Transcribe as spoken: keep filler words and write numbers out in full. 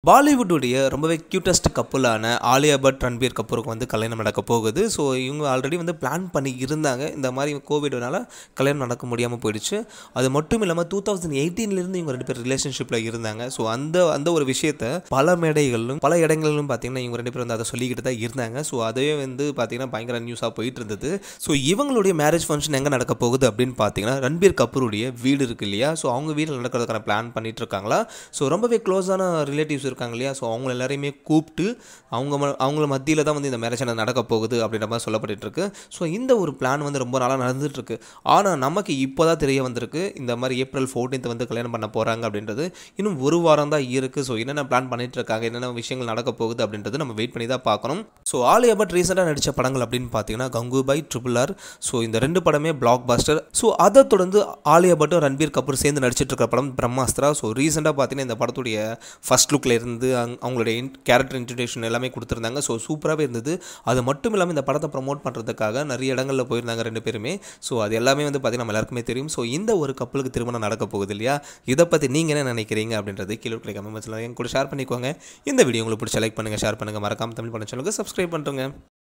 பாலிவுட் உடைய ரொம்பவே கியூட்டஸ்ட் கப்புளான ஆலியா பட் ரன்பீர் கபூருக்கு வந்து கல்யாணம் நடக்க போகுது. ஸோ இவங்க ஆல்ரெடி வந்து பிளான் பண்ணி இருந்தாங்க. இந்த மாதிரி கோவிட்னால கல்யாணம் நடக்க முடியாமல் போயிடுச்சு. அது மட்டும் இல்லாமல் டூ தௌசண்ட் எயிட்டீன்லேருந்து இவங்க ரெண்டு பேர் ரிலேஷன்ஷிப்பில் இருந்தாங்க. ஸோ அந்த அந்த ஒரு விஷயத்தை பல மேடைகளிலும் பல இடங்களிலும் பார்த்தீங்கன்னா இவங்க ரெண்டு பேரும் வந்து அதை சொல்லிக்கிட்டு தான் இருந்தாங்க. ஸோ அதே வந்து பார்த்தீங்கன்னா பயங்கர நியூஸாக போயிட்டு இருந்தது. ஸோ இவங்களுடைய மேரேஜ் ஃபங்க்ஷன் எங்கே நடக்க போகுது அப்படின்னு பார்த்தீங்கன்னா ரன்பீர் கபூருடைய வீடு இருக்கு இல்லையா, ஸோ அவங்க வீட்டில் நடக்கிறதுக்கான பிளான் பண்ணிட்டு இருக்காங்களா. ஸோ ரொம்பவே க்ளோஸான ரிலேட்டிவ்ஸ் இருக்காங்க இல்லையா, ஸோ அவங்க எல்லாரையுமே கூப்பிட்டு அவங்க அவங்கள மத்தியில் தான் வந்து இந்த மேரேஜ் நடக்க போகுது அப்படின்ற மாதிரி சொல்லப்பட்டு இருக்கு. ஸோ இந்த ஒரு பிளான் வந்து ரொம்ப நாளாக நடந்துட்டு இருக்கு. ஆனால் நமக்கு இப்போ தான் தெரிய வந்திருக்கு இந்த மாதிரி ஏப்ரல் ஃபோர்டீன்த் வந்து கல்யாணம் பண்ண போகிறாங்க அப்படின்றது. இன்னும் ஒரு வாரம் தான் இருக்குது. ஸோ என்னென்ன பிளான் பண்ணிட்டு இருக்காங்க, என்னென்ன விஷயங்கள் நடக்க போகுது அப்படின்றது நம்ம வெயிட் பண்ணி தான் பார்க்கணும். ஸோ ஆலியா பட் ரீசெண்டாக நடித்த படங்கள் அப்படின்னு பார்த்தீங்கன்னா கங்குபாய், ட்ரிபிள் ஆர். ஸோ இந்த ரெண்டு படமே பிளாக் பஸ்டர். ஸோ அதை தொடர்ந்து ஆலியா பட்டும் ரன்பீர் கபூர் சேர்ந்து நடிச்சிட்டு இருக்கிற படம் பிரம்மாஸ்திரா. ஸோ ரீசெண்டாக பார்த்தீங்கன்னா இந்த படத்துடைய ஃபர்ஸ்ட் லுக்கில் இருந்து அவங்களுடைய கேரக்டர் இன்ட்ரடக்ஷன் எல்லாமே கொடுத்துருந்தாங்க. ஸோ சூப்பராகவே இருந்தது. அது மட்டும் இல்லாமல் இந்த படத்தை ப்ரமோட் பண்ணுறதுக்காக நிறைய இடங்களில் போயிருந்தாங்க ரெண்டு பேருமே. ஸோ அது எல்லாமே வந்து பார்த்தீங்கன்னா நம்ம எல்லாருக்குமே தெரியும். ஸோ இந்த ஒரு கப்பலுக்கு திருமணம் நடக்க போகுது இல்லையா, இதை பற்றி நீங்கள் என்ன நினைக்கிறீங்க அப்படின்றது கீழே கிடைக்காம கூட ஷேர் பண்ணிக்கோங்க. இந்த வீடியோ உங்களுக்கு பிடிச்ச லைக் பண்ணுங்கள், ஷேர் பண்ணுங்கள், மறக்காம தமிழ் பண்ண சேனலுக்கு சப்ஸ்கிரைப் பண்ணுறேங்க.